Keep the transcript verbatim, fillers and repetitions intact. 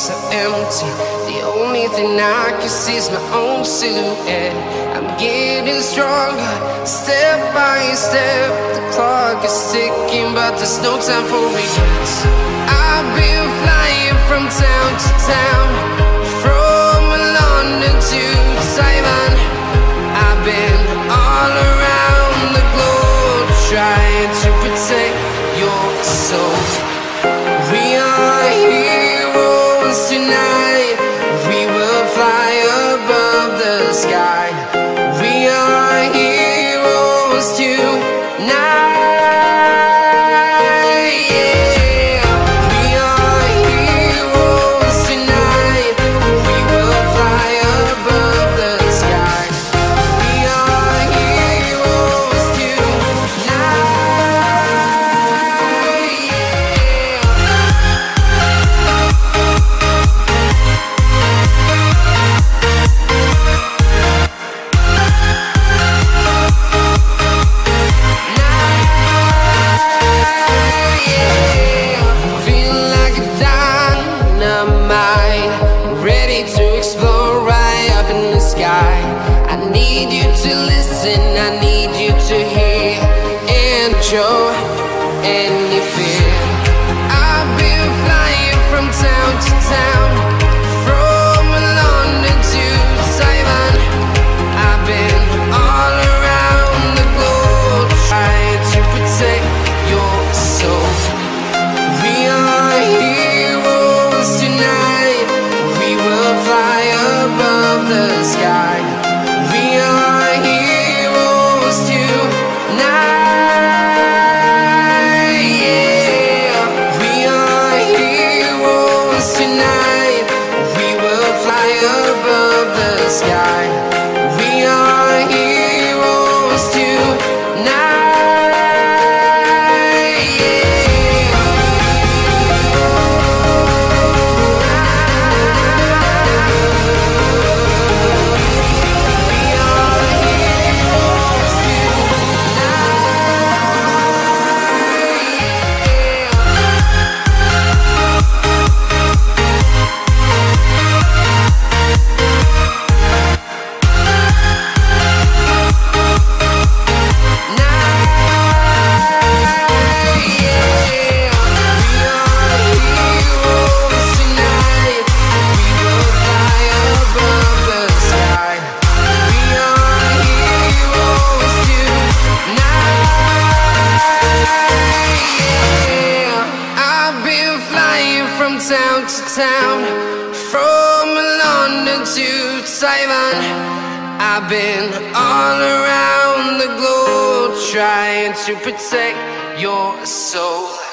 so empty. The only thing I can see is my own silhouette. I'm getting stronger, step by step. The clock is ticking, but there's no time for regrets. I've been flying from town to town, from London to Taiwan. I've been all around the globe, trying to protect your soul. We are heroes tonight. We will fly above the sky. We are heroes tonight. Yeah. We are heroes tonight. We will fly above the sky. We are heroes tonight. I need you to listen, I need you to hear and show any fear. I've been flying from town to town, from London to Taiwan. I've been all around the globe, trying to protect your soul. We are heroes tonight. We will fly above the sky. We are heroes tonight. Yeah. We are heroes tonight. We will fly above the sky. We are heroes tonight. Town to town, from London to Taiwan. I've been all around the globe, trying to protect your soul.